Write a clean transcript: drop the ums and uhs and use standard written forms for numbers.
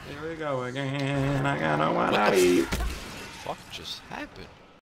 Here we go again. I got no one to eat. Fuck just happened?